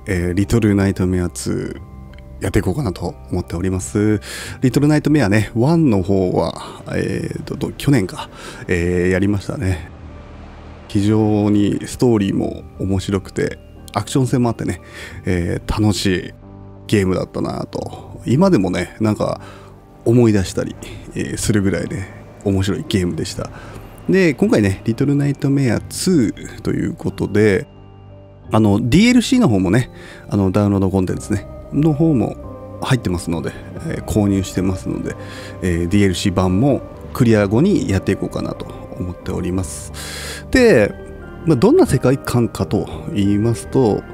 リトルナイトメア2やっていこうかなと思っております。リトルナイトメアね、1の方は、去年か、やりましたね。非常にストーリーも面白くて、アクション性もあってね、楽しいゲームだったなと。今でもね、なんか思い出したり、するぐらいね、面白いゲームでした。で、今回ね、リトルナイトメア2ということで、DLC の方もね、ダウンロードコンテンツね、の方も入ってますので、購入してますので、DLC 版もクリア後にやっていこうかなと思っております。で、どんな世界観かと言いますと、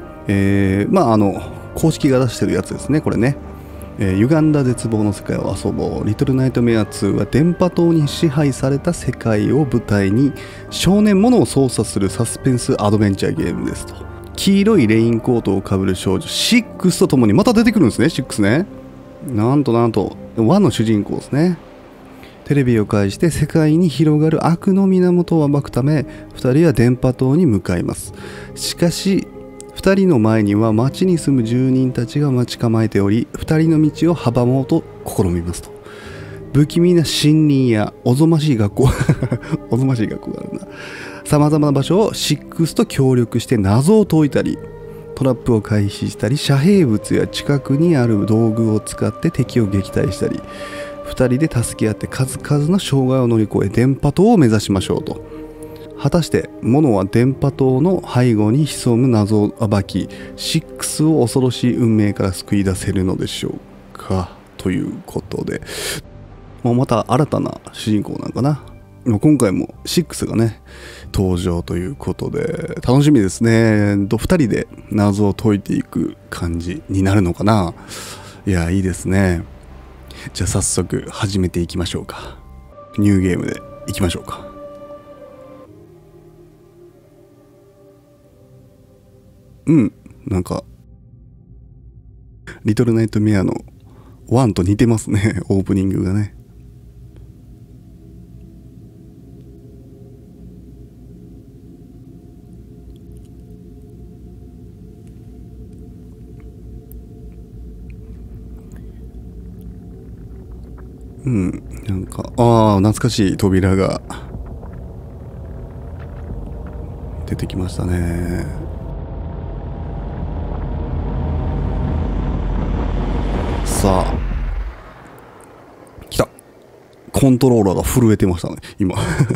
公式が出してるやつですね、これね。歪んだ絶望の世界を遊ぼう。リトルナイトメア2は電波塔に支配された世界を舞台に少年ものを操作するサスペンスアドベンチャーゲームですと。黄色いレインコートをかぶる少女6とともにまた出てくるんですね。6ね、なんと1の主人公ですね。テレビを介して世界に広がる悪の源を暴くため2人は電波塔に向かいます。しかし2人の前には町に住む住人たちが待ち構えており、2人の道を阻もうと試みますと。不気味な森林やおぞましい学校おぞましい学校があるな。さまざまな場所を6と協力して謎を解いたり、トラップを回避したり、遮蔽物や近くにある道具を使って敵を撃退したり、2人で助け合って数々の障害を乗り越え電波塔を目指しましょうと。果たしてモノは電波塔の背後に潜む謎を暴き、6を恐ろしい運命から救い出せるのでしょうか、ということで、また新たな主人公なんかな。今回も6がね登場ということで楽しみですね。2人で謎を解いていく感じになるのかな。いや、いいですね。じゃあ早速始めていきましょうか。ニューゲームでいきましょうか。なんかリトルナイトメアの1と似てますね、オープニングがね。なんか懐かしい扉が出てきましたね。さあ来た。コントローラーが震えてましたね今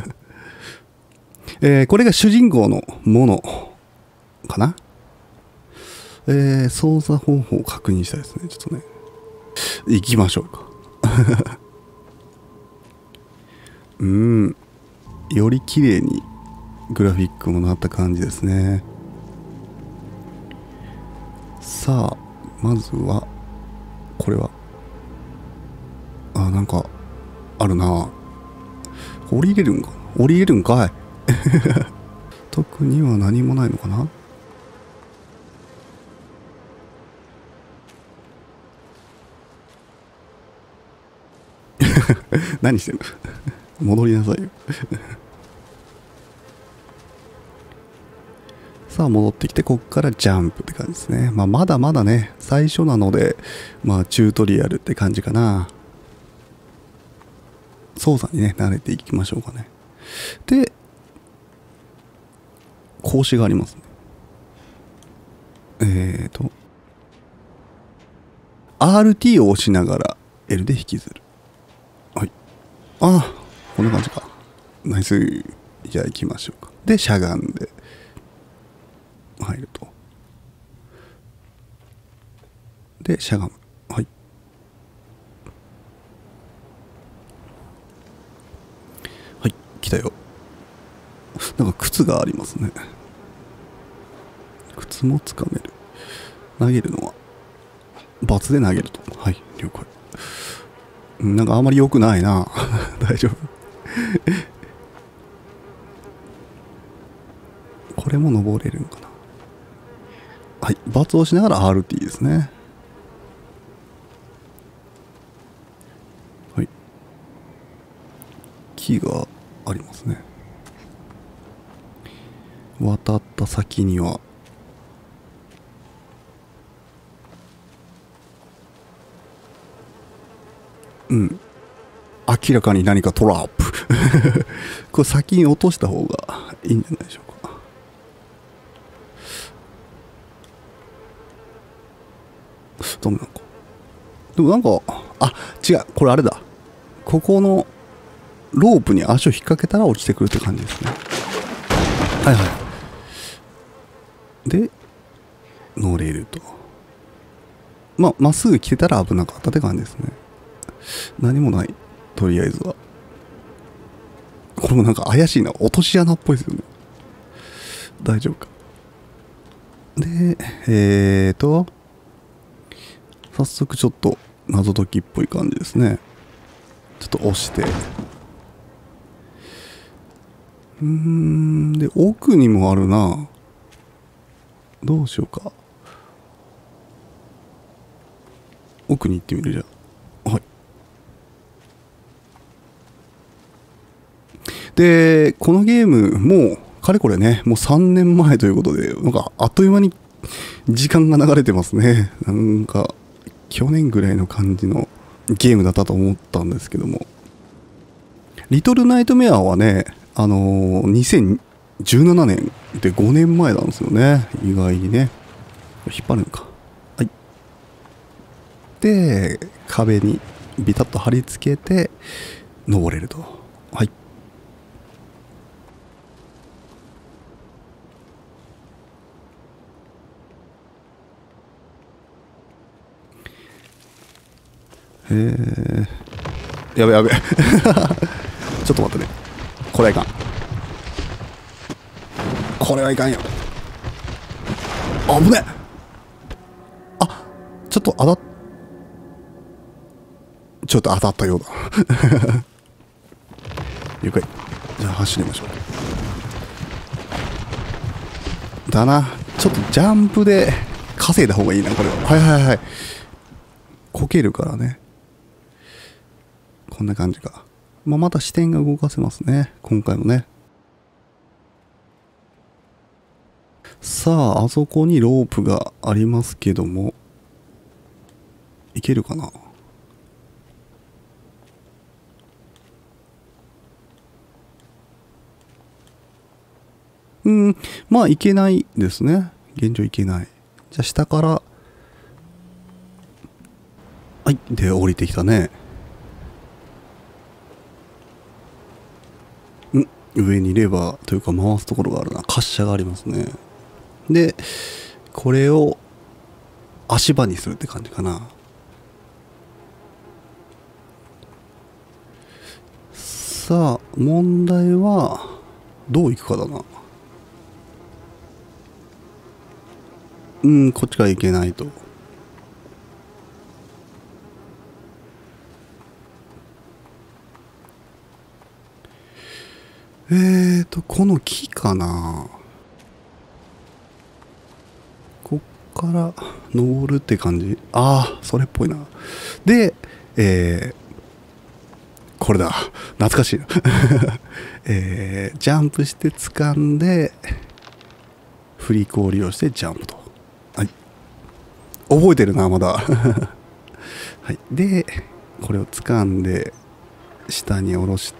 これが主人公のものかな。操作方法を確認したいですね。ちょっとね、行きましょうかより綺麗にグラフィックもなった感じですね。さあまずはこれはなんかあるな。降りれるんかい特には何もないのかな。何してんの戻りなさいよさあ戻ってきて、こっからジャンプって感じですね。まだまだね最初なので、チュートリアルって感じかな。操作にね慣れていきましょうかね。で格子がありますね。RT を押しながら L で引きずる。はい。こんな感じか。ナイス。じゃあ行きましょうか。でしゃがんで入ると。でしゃがむ。はい。はい、来たよ。なんか靴がありますね。靴もつかめる。投げるのはバツで投げると。はい、了解。なんかあんまり良くないな大丈夫これも登れるんかな。はい、バツをしながら RT ですね。はい、木がありますね。渡った先にはうん明らかに何かトラップこれ先に落とした方がいいんじゃないでしょうか。ダメなのか。でもなんか違う、これあれだ、ここのロープに足を引っ掛けたら落ちてくるって感じですね。はいはい。で乗れると。まっすぐ来てたら危なかったって感じですね。何もない、とりあえずは。これもなんか怪しいな、落とし穴っぽいですよね。大丈夫か。で早速ちょっと謎解きっぽい感じですね。ちょっと押してで奥にもあるな。どうしようか。奥に行ってみる。じゃあはい。でこのゲームもうかれこれね、もう3年前ということで、なんかあっという間に時間が流れてますね。なんか去年ぐらいの感じのゲームだったと思ったんですけども、リトルナイトメアはね、2017年で5年前なんですよね。意外にね。引っ張るのか。はい。で、壁にビタッと貼り付けて登れると。はい。やべやべちょっと待ってね。これはいかん。これはいかんよ。危ね。ちょっとちょっと当たったようだ了解。じゃあ走りましょう。だな。ちょっとジャンプで稼いだ方がいいな、これは。はいはいはい。こけるからね。こんな感じか。また視点が動かせますね。今回もね。さあ、あそこにロープがありますけども、いけるかな。まあいけないですね。現状いけない。じゃあ下から、はい、で降りてきたね。上にレバーというか回すところがあるな。滑車がありますね。で、これを足場にするって感じかな。さあ、問題は、どういくかだな。こっちから行けないと。この木かな。こっから登るって感じ。ああ、それっぽいな。で、これだ。懐かしいな。ジャンプして掴んで、振り子を利用してジャンプと。はい。覚えてるな、まだ。はい。で、これを掴んで、下に下ろして、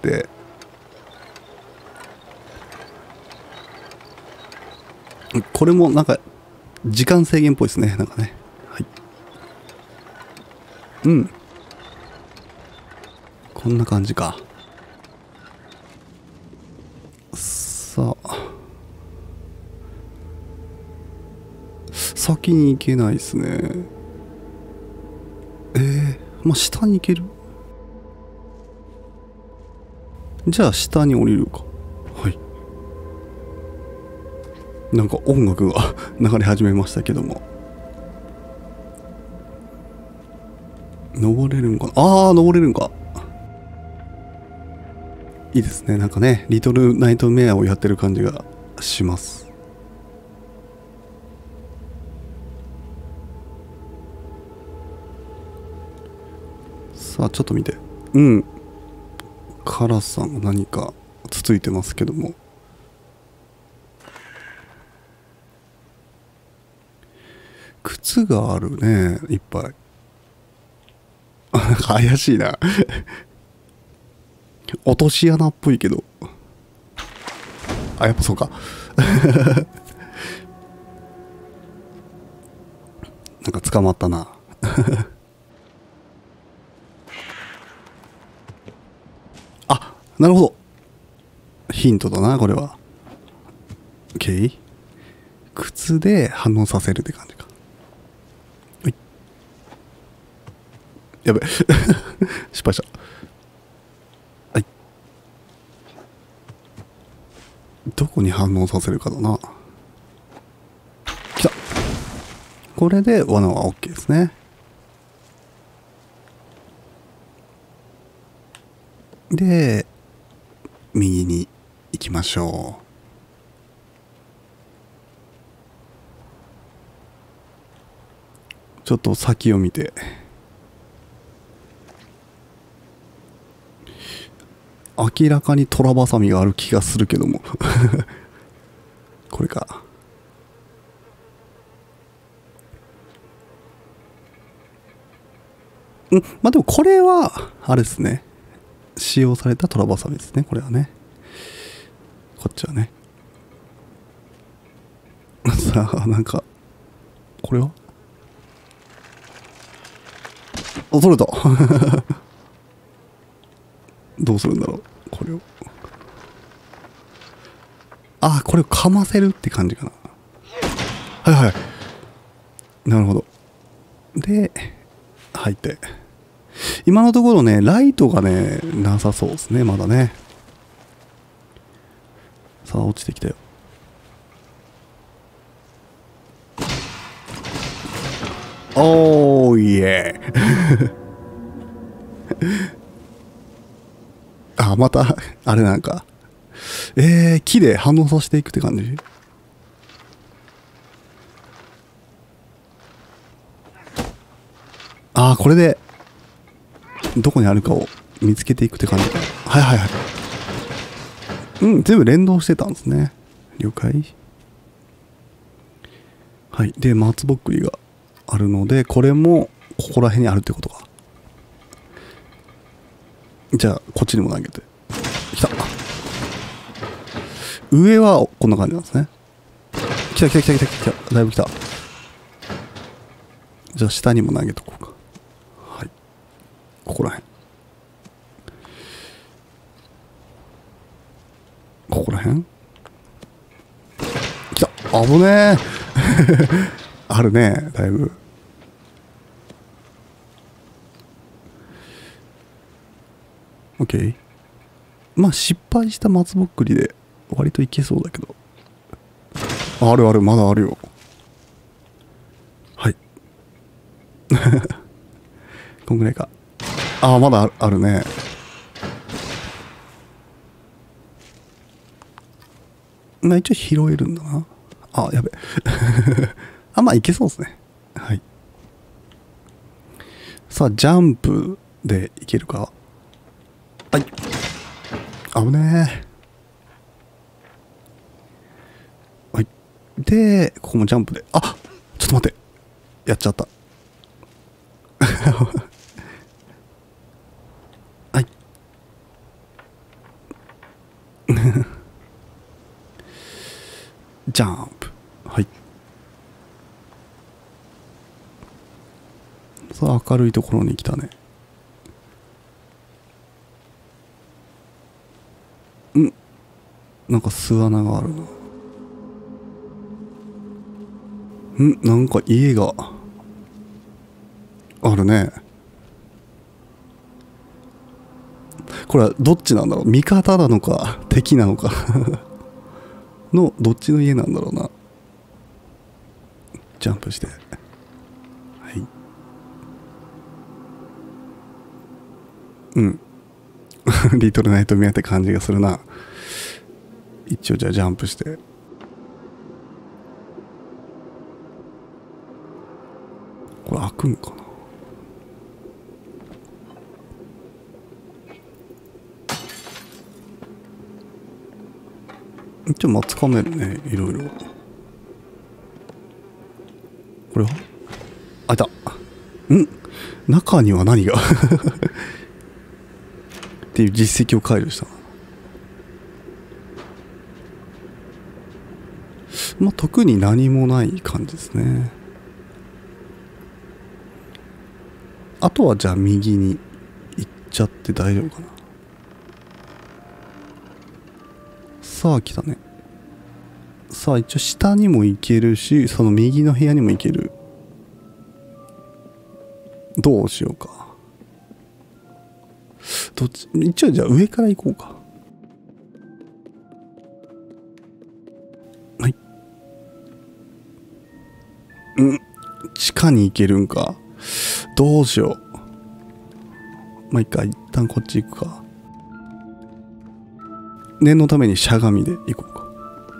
これもなんか、時間制限っぽいですね。なんかね。はい。こんな感じか。さあ。先に行けないですね。まあ、下に行ける。じゃあ下に降りるか。はい。なんか音楽が流れ始めましたけども。登れるんかな。登れるんか。いいですね。なんかね、リトルナイトメアをやってる感じがします。さあ、ちょっと見て。カラスさんが何かつついてますけども。靴があるね、いっぱい。 なんか怪しいな。落とし穴っぽいけど。あ、やっぱそうか。なんか捕まったな。あ、なるほど。ヒントだな、これは。OK。靴で反応させるって感じか。はい。やべ。失敗した。はい。どこに反応させるかだな。来た。これで罠は OK ですね。で、右に行きましょう。ちょっと先を見て。明らかにトラバサミがある気がするけども。これか。うん、まあでもこれは、あれですね。使用されたトラバサミですね、これはね。こっちはね。さあ、なんか、これはあ、取れた。どうするんだろう、これを。あ、これをかませるって感じかな。はいはい。なるほど。で、入って。今のところね、ライトがね、なさそうですね、まだね。さあ、落ちてきたよ。おーいえ。あ、また、あれなんか。木で反応させていくって感じ。ああ、これで、どこにあるかを見つけていくって感じか。はいはいはい。うん、全部連動してたんですね。了解。はい。で、松ぼっくりがあるので、これも、ここら辺にあるってことか。じゃあ、こっちにも投げて。来た。上はこんな感じなんですね。来た来た来た来た来た。だいぶ来た。じゃあ、下にも投げとこうか。はい。ここら辺。ここら辺来た。危ねえ。あるね、だいぶ。OK。まあ失敗した松ぼっくりで割といけそうだけど。あるある、まだあるよ。はい。こんぐらいか。ああ、まだあるね。まあ一応拾えるんだな。あ、やべ。あ、まあいけそうですね。はい。さあ、ジャンプでいけるか。はい。危ねえ。はい。で、ここもジャンプで。あ、ちょっと待って。やっちゃった。はい。ジャンプ。はい。さあ、明るいところに来たね。なんか巣穴があるな。なんか家があるね。これはどっちなんだろう、味方なのか敵なのかのどっちの家なんだろうな。ジャンプして、はい。うんリトルナイトメアって感じがするな。一応じゃあジャンプして、これ開くんかな。一応まあつかめるね、いろいろ。これはあいた。 中には何がっていう実績を解除した。まあ特に何もない感じですね。あとはじゃあ右に行っちゃって大丈夫かな。さあ来たね。さあ一応下にも行けるし、その右の部屋にも行ける。どうしようか。どっち、一応じゃあ上から行こうか。はい。地下に行けるんか。どうしよう。まあいいか、一旦こっち行くか。念のためにしゃがみで行こうか。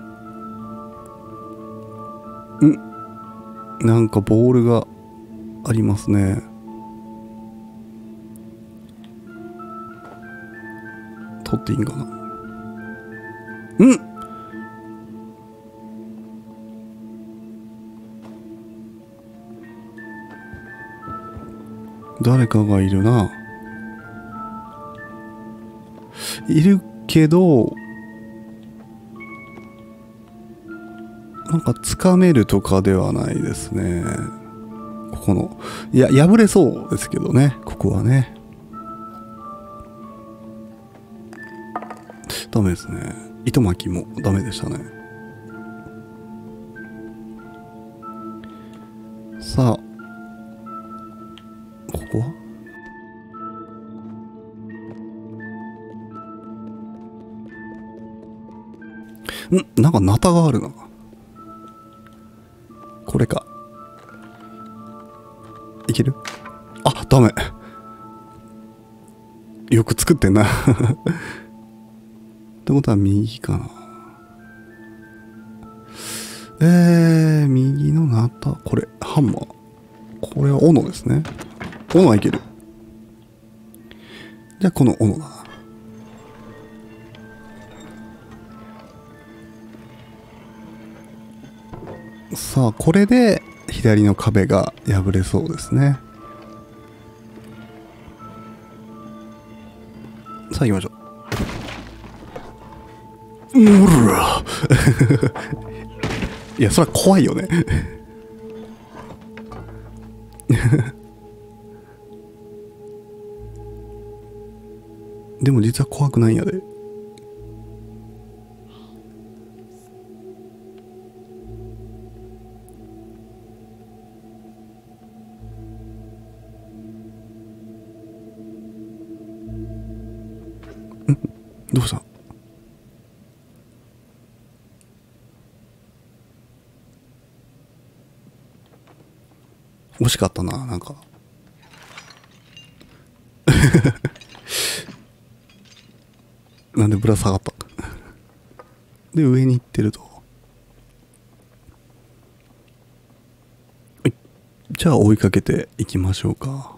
なんかボールがありますね。取っていいんかな。誰かがいるな。いるけど、なんか掴めるとかではないですね。ここの、いや、破れそうですけどね、ここはね。ダメですね。糸巻きもダメでしたね。さあ、ここはなんかナタがあるな。これか。いける？あ、ダメ。よく作ってんな。ってことは右かな。右のナタ。これ、ハンマー。これは斧ですね。斧はいける。じゃあこの斧だな。さあ、これで左の壁が破れそうですね。さあ行きましょう。うらいや、それは怖いよね。でも実は怖くないんやで。どうした？惜しかったな、なんか。なんでぶら下がった？で、上に行ってると。はい。じゃあ追いかけていきましょうか。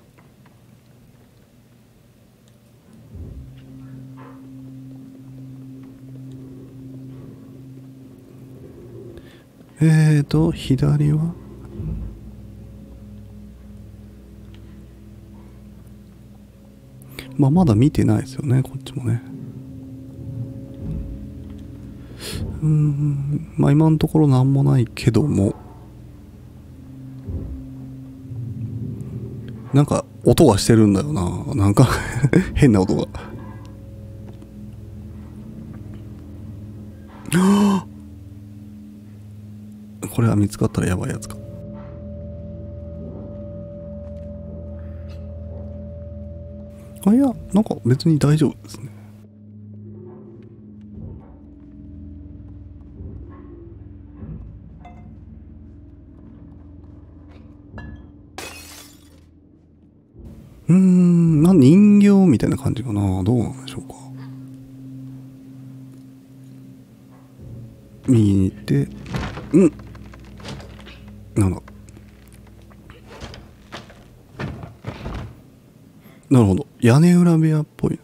左はまあ、まだ見てないですよね、こっちもね。まあ今のところなんもないけども、なんか音がしてるんだよな。なんか変な音が。これは見つかったらやばいやつか。あ、いや、なんか別に大丈夫ですね。まあ人形みたいな感じかな。どうなんでしょうか。右に行って、なんだ。なるほど。屋根裏部屋っぽい。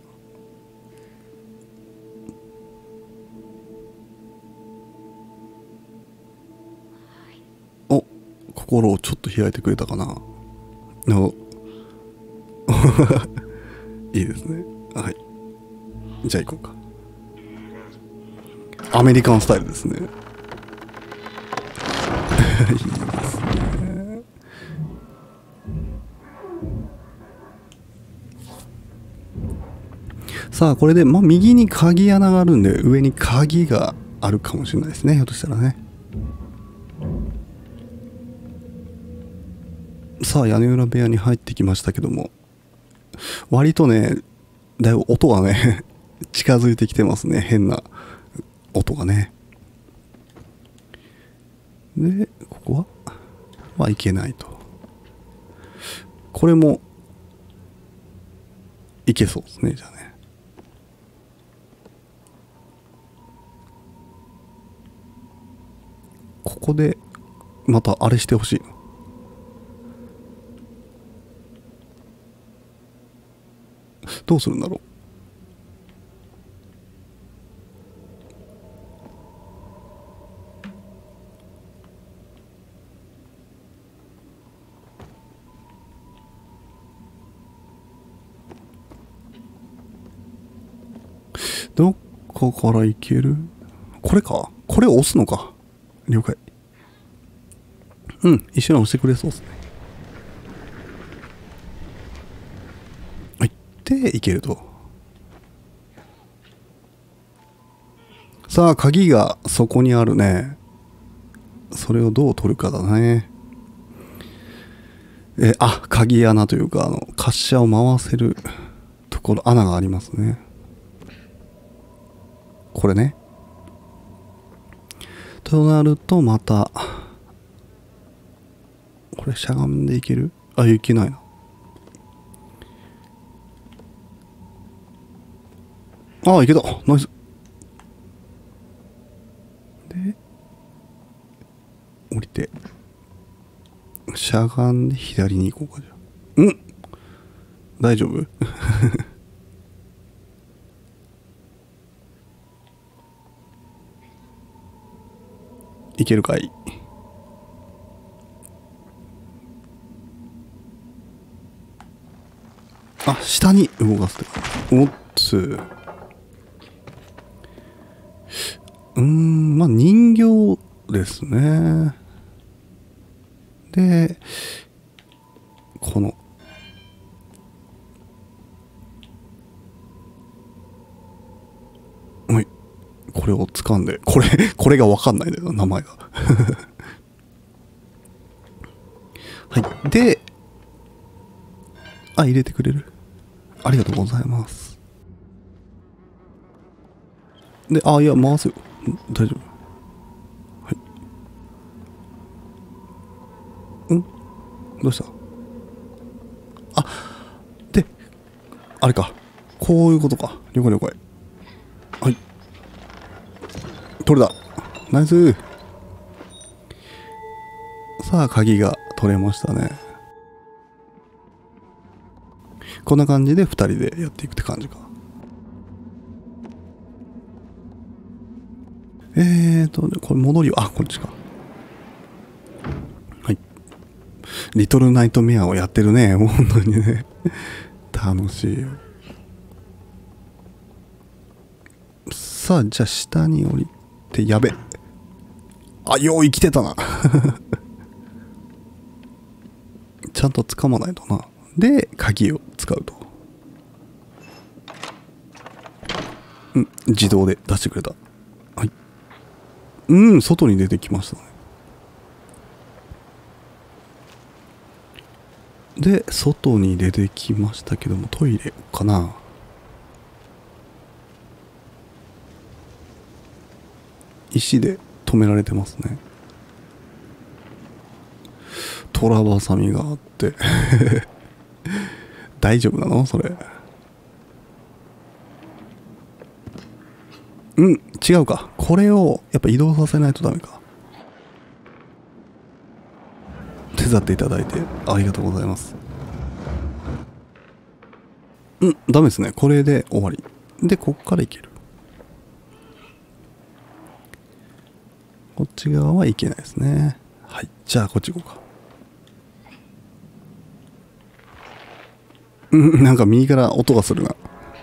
お、心をちょっと開いてくれたかな。なるほど。 いいですね。はい。じゃあ行こうか。アメリカンスタイルですね。いいですね。さあ、これで、右に鍵穴があるんで、上に鍵があるかもしれないですね。ひょっとしたらね。さあ、屋根裏部屋に入ってきましたけども、割とね、だいぶ音がね、近づいてきてますね。変な音がね。で、ここはいけないと。これも、いけそうですね、じゃあね。ここで、またあれしてほしいの。どうするんだろう。どこから行ける？これか？これを押すのか。了解。うん、一緒に押してくれそうですね。はい。で、行けると。さあ、鍵がそこにあるね。それをどう取るかだね。鍵穴というか、滑車を回せるところ、穴がありますね。これね。となると、また、これしゃがんでいける？いけないな。いけた。ナイス。で、降りて、しゃがんで左に行こうか、じゃあ。大丈夫？いけるかい？下に動かすってか。おっつ。人形ですね。で、この、はい。これを掴んで、これがわかんないんだよ、名前が。はい。で、入れてくれる？ありがとうございます。で、いや、回すよ。大丈夫。はい。どうした？で、あれか。こういうことか。了解了解。はい。取れた。ナイス。さあ、鍵が取れましたね。こんな感じで2人でやっていくって感じか。これ戻りよ。こっちか。はい。リトルナイトメアをやってるね。本当にね。楽しいよ。さあ、じゃあ下に降りて、やべ。よう生きてたな。ちゃんと掴まないとな。で、鍵を使うと。自動で出してくれた。はい。外に出てきましたね。で、外に出てきましたけども、トイレかな。石で止められてますね。トラバサミがあって。大丈夫なのそれ？違うか。これをやっぱ移動させないとダメか。手伝っていただいてありがとうございます。ダメですね。これで終わり。で、こっからいける。こっち側はいけないですね。はい。じゃあ、こっち行こうか。 なんか右から音がするな。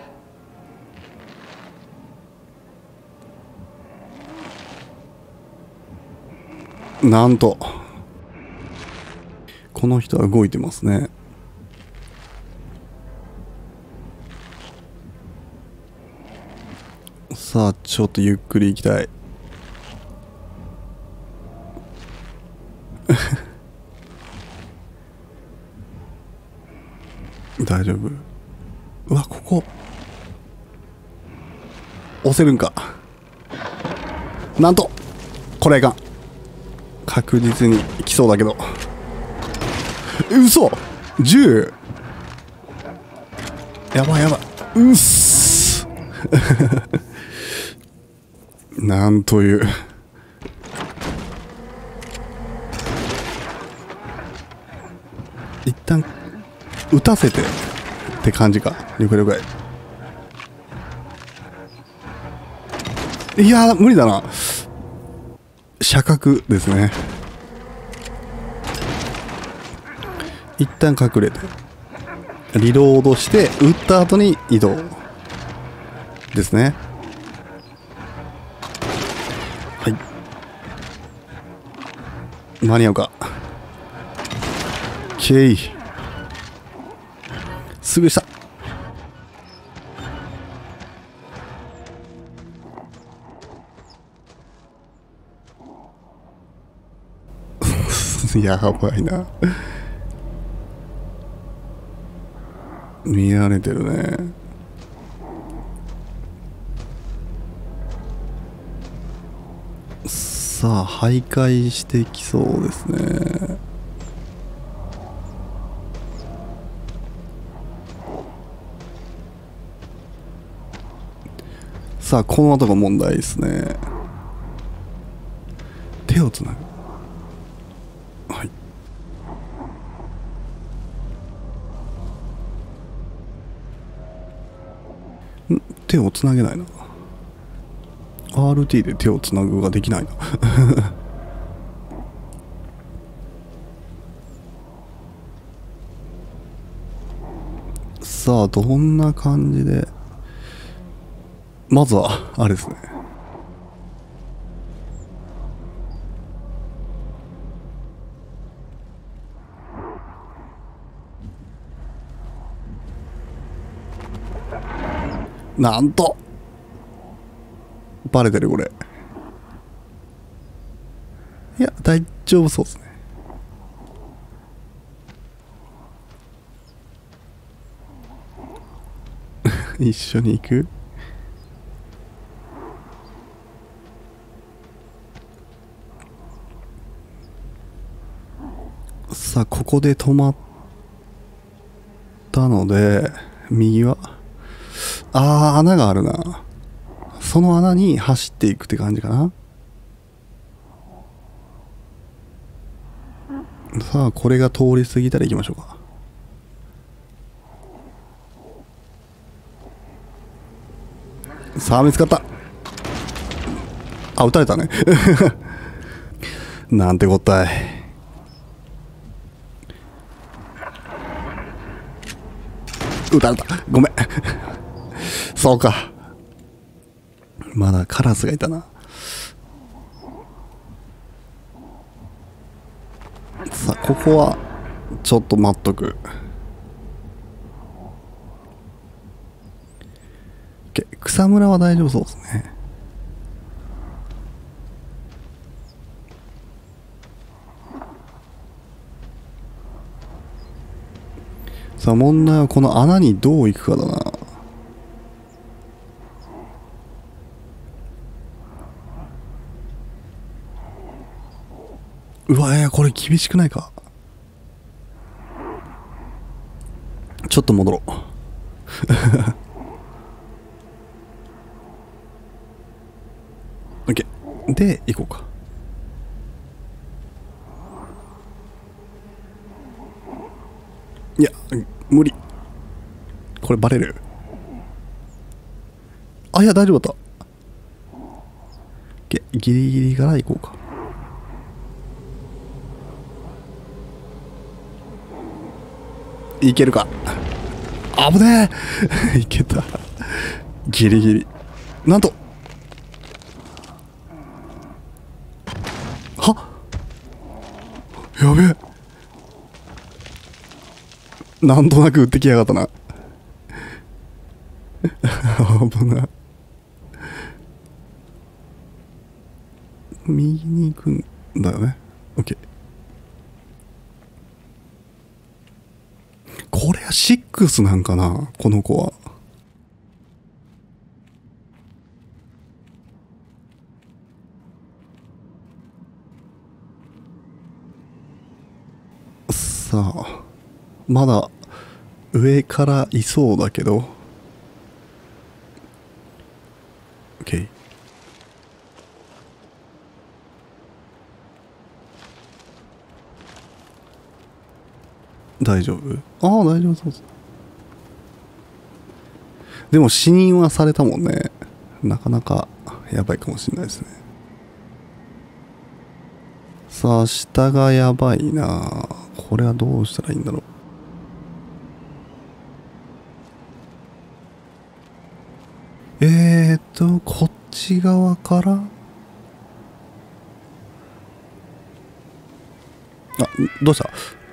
なんとこの人は動いてますね。さあちょっとゆっくり行きたい。大丈夫。うわ、ここ押せるんか。なんとこれいかん。確実に来そうだけど。嘘 10。 やばいやばい。うっす。なんという。一旦撃たせてって感じか。了解了解。いやー無理だな。射角ですね。一旦隠れてリロードして撃った後に移動ですね。はい、間に合うか。ケイすぐした。やばいな。見られてるね。さあ徘徊してきそうですね。さあこの後が問題ですね。手をつなぐ。はい。手をつなげないな。 RT で手をつなぐができないな。さあどんな感じで。まずはあれですね。なんとバレてるこれ。いや大丈夫そうですね。一緒に行く。さあここで止まったので右は穴があるな。その穴に走っていくって感じかな。さあこれが通り過ぎたら行きましょうか。さあ見つかった。撃たれたね。なんてこったい。撃たれた。ごめん。そうか。まだカラスがいたな。さあここはちょっと待っとく。草むらは大丈夫そうですね。さあ問題はこの穴にどう行くかだな。うわこれ厳しくないか。ちょっと戻ろう。オッケーで行こうか。いや無理。これバレる。いや大丈夫だった。ギリギリから行こうか。いけるか。 危ねえいけた。ギリギリ。なんとはっ、やべえ、なんとなく撃ってきやがったな。危ない。右に行くんだよね。オッケー。これは6なんかな、この子は。さあ、まだ上からいそうだけど。OK。大丈夫？ああ、大丈夫そうです。でも死認はされたもんね。なかなかやばいかもしれないですね。さあ、下がやばいな。これはどうしたらいいんだろう。こっち側からあ、どうした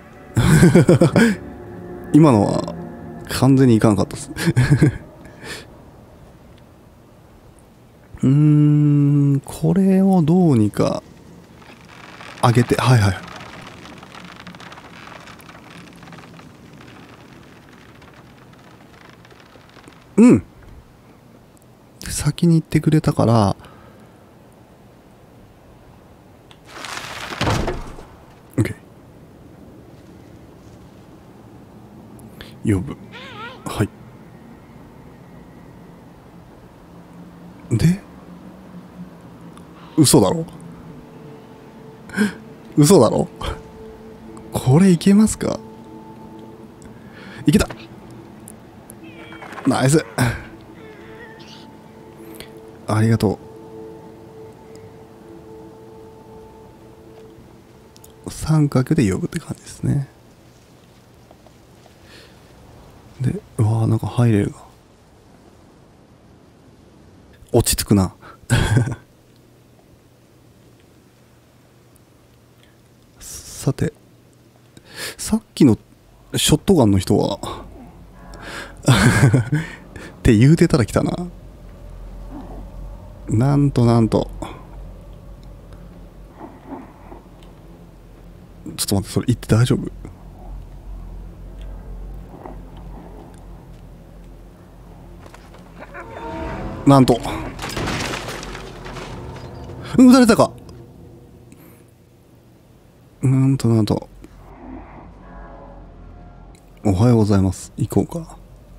今のは完全にいかなかったですこれをどうにか上げて、はいはい。うん。先に行ってくれたから、OK。呼ぶ。はい。で、嘘だろ嘘だろこれいけますか？いけた。ナイス。ありがとう。三角で呼ぶって感じですね。で、うわー、なんか入れるな。落ち着くな。さて、さっきのショットガンの人はって言うてたら来たな。なんとなんと。ちょっと待って、それ言って大丈夫？なんと。撃たれたか。なんとなんと。おはようございます。行こうか。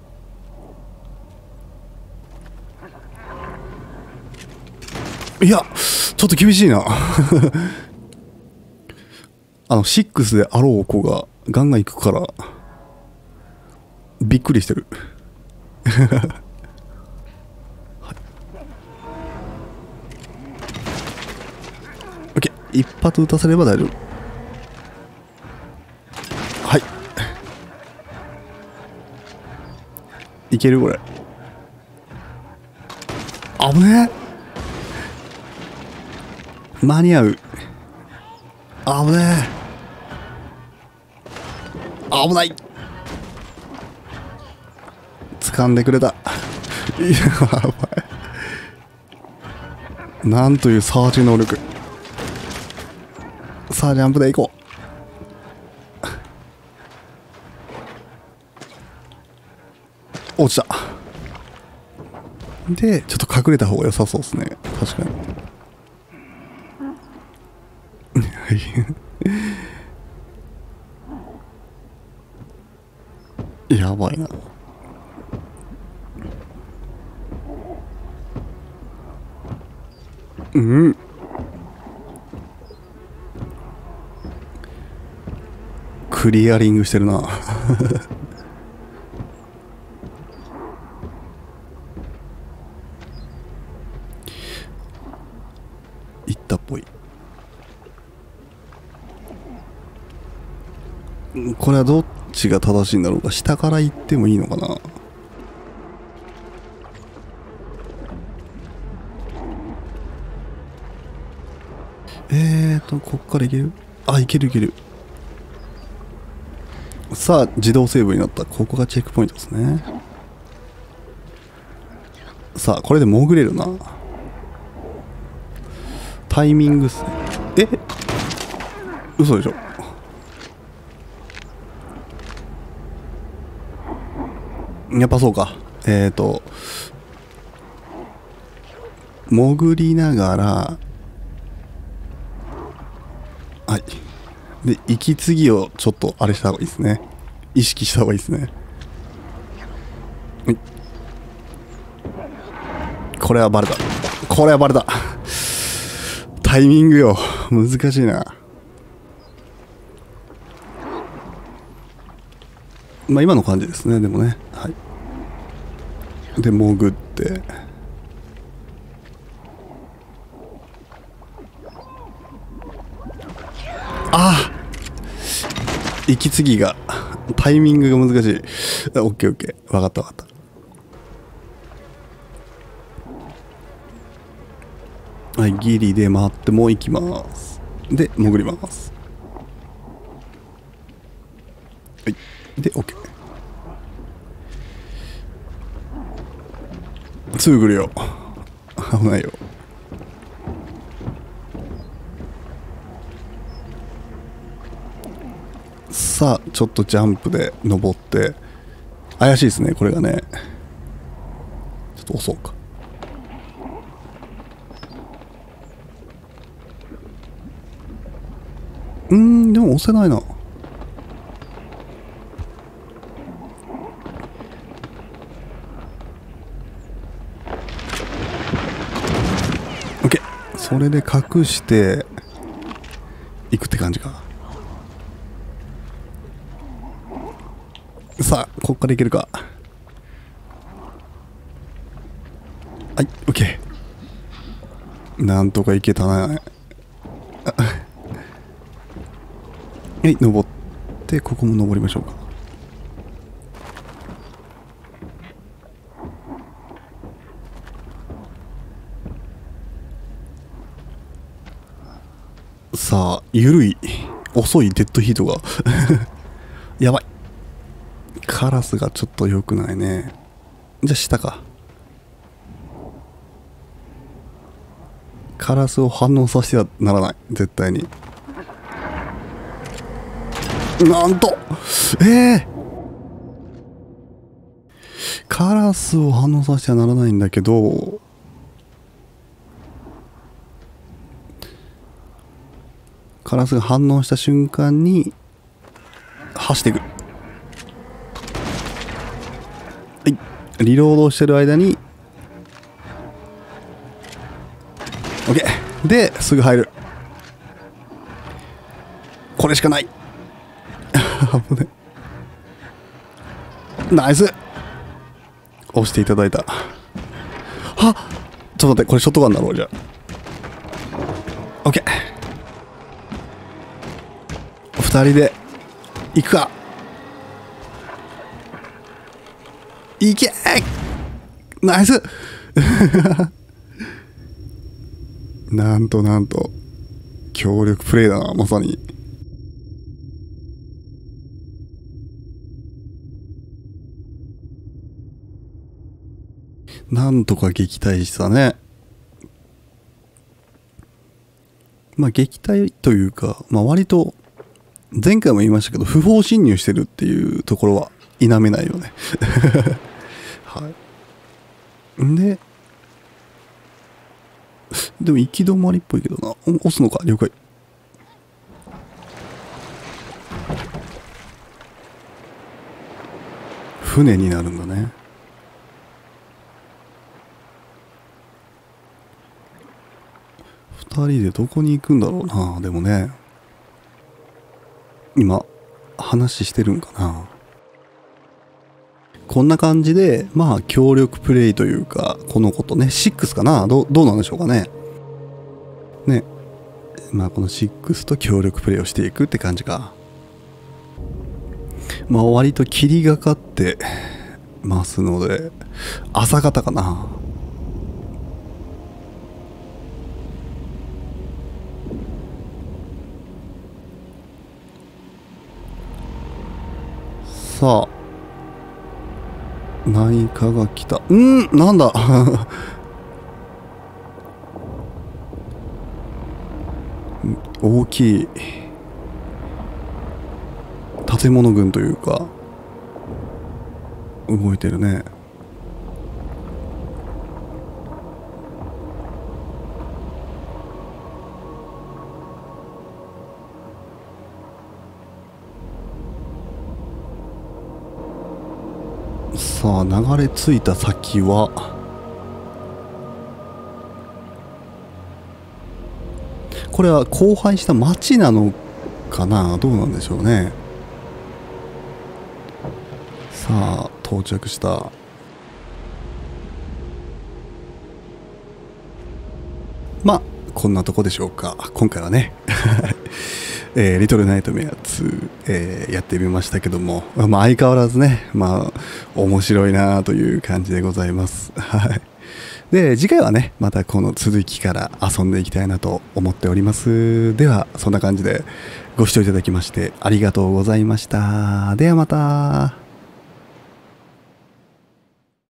いや、ちょっと厳しいな。6であろう子がガンガン行くから、びっくりしてる。はい、OK。一発撃たせれば大丈夫。はい。いけるこれ。危ねえ。間に合う。危ねえ。危ない。掴んでくれた。やばい。なんというサーチ能力。さあジャンプで行こう。落ちた。でちょっと隠れた方が良さそうですね。確かに。やばいな。うん。クリアリングしてるな。いったっぽい。これはどっちが正しいんだろうか。下から行ってもいいのかな。こっから行ける？あ、行ける行ける。さあ、自動セーブになった。ここがチェックポイントですね。さあ、これで潜れるな。タイミングっすね。え？嘘でしょ。やっぱそうか。潜りながら、はい。で、息継ぎをちょっとあれした方がいいですね。意識した方がいいですね。はい。これはバレた。これはバレた。タイミングよ。難しいな。まあ今の感じですね、でもね。はい。で、潜って。ああ、息継ぎがタイミングが難しい。オッケーオッケー、分かった分かった。はい、ギリで回ってもう行きます。で潜ります。はいでオッケー。すぐ来るよ。危ないよ。さあちょっとジャンプで登って、怪しいですねこれがね。ちょっと押そうか。でも押せないな。オッケー。それで隠していくって感じか。さあこっからいけるか。はい、オッケー。なんとかいけたな。はい、登って、ここも登りましょうか。さあ、ゆるい、遅いデッドヒートが。やばい。カラスがちょっと良くないね。じゃあ下か。カラスを反応させてはならない。絶対に。なんとカラスを反応させてはならないんだけど、カラスが反応した瞬間に走っていく。はい、リロードしてる間に OK ですぐ入る。これしかない。危ね。ナイス。押していただいた。はっ、ちょっと待って、これショットガンだろう。じゃあ OK。 2人で行くか。いけー、ナイス。なんとなんと強力プレイだな、まさに。なんとか撃退したね。まあ撃退というか、まあ割と前回も言いましたけど、不法侵入してるっていうところは否めないよね。はい。でも行き止まりっぽいけどな。押すのか。了解。船になるんだね。2人でどこに行くんだろうな。でもね、今話してるんかな。こんな感じで、まあ協力プレイというか、このことね、6かな。どうなんでしょうかね。ね、まあこの6と協力プレイをしていくって感じか。 まあ割と霧がかってますので、朝方かな。さあ、何かが来た。なんだ大きい建物群というか動いてるね。さあ、流れ着いた先はこれは荒廃した町なのかな。どうなんでしょうね。さあ、到着した。まあこんなとこでしょうか、今回はね。リトルナイトメア2、やってみましたけども、まあ、相変わらずね、まあ面白いなという感じでございます。はい。で、次回はね、またこの続きから遊んでいきたいなと思っております。では、そんな感じでご視聴いただきましてありがとうございました。ではまた。